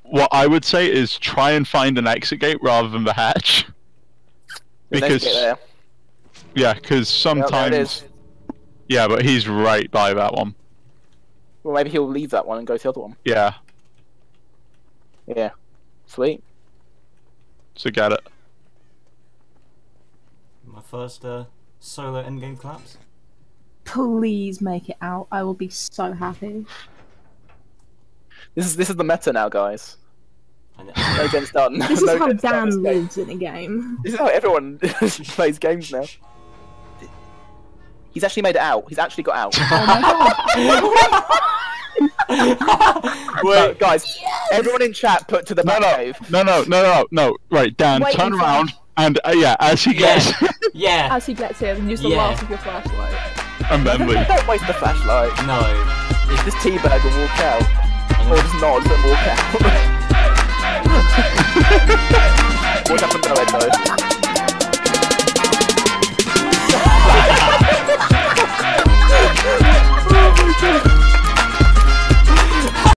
what I would say is try and find an exit gate rather than the hatch. Because yeah, because sometimes yeah, but he's right by that one. Well, maybe he'll leave that one and go to the other one. Yeah. Yeah. Sweet. So get it. My first solo endgame collapse. Please make it out. I will be so happy. This is the meta now, guys. No game's done. This is No how game's done Dan this game. lives in a game. This is how everyone plays games now. He's actually made it out. He's actually got out. Oh my god. Wait, guys, everyone in chat put to the Batcave. No. Right, Dan, Wait turn until- around and yeah, as he gets Yeah. As he gets here, use the last of your flashlight. and then leave. Don't waste the flashlight. No. Just teabag and walk out. Or just nod and walk out.